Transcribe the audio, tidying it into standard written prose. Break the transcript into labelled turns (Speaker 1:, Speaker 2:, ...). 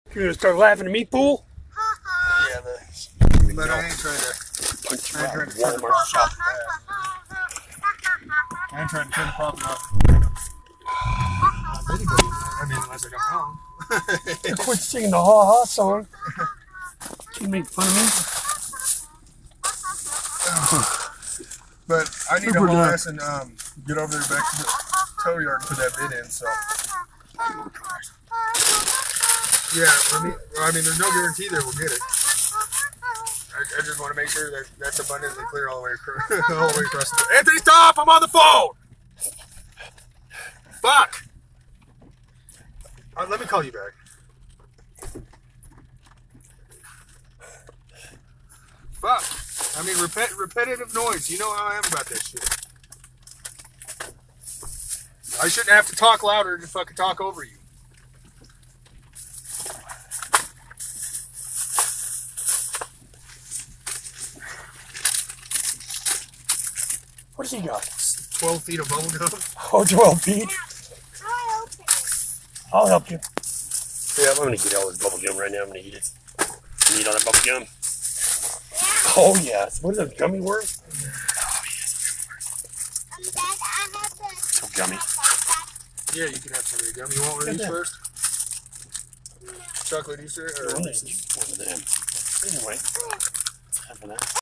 Speaker 1: You gonna start laughing at me, fool?
Speaker 2: Yeah,
Speaker 3: but I ain't trying to.
Speaker 1: Punch you
Speaker 3: I ain't
Speaker 1: out
Speaker 3: trying
Speaker 1: in
Speaker 3: to turn the
Speaker 1: Walmart shop.
Speaker 3: I ain't trying to turn the profit off. I mean, unless I got wrong.
Speaker 1: Quit singing the ha-ha song. Can you make fun of me?
Speaker 3: But I need to haul ass and get over there back to the tow yard and put that bid in. So yeah, I mean, there's no guarantee that we'll get it. I just want to make sure that that's abundantly clear all the way across, all the way across the. Anthony, stop! I'm on the phone. Fuck. Let me call you back. Fuck. I mean, repetitive noise. You know how I am about that shit. I shouldn't have to talk louder to fucking talk over you.
Speaker 1: What has he got?
Speaker 3: 12 feet of bubble gum.
Speaker 1: Oh, 12 feet. I'll help you. Yeah, I'm gonna get all this bubble gum right now. I'm gonna eat it. You eat all that bubble gum? Oh, yes. What is that, gummy worms? Oh, yes, gummy worms. So gummy.
Speaker 3: Yeah, you can have some of the gum. You want one of these first? Chocolate Easter? Or
Speaker 1: One of them. Anyway, let's have that.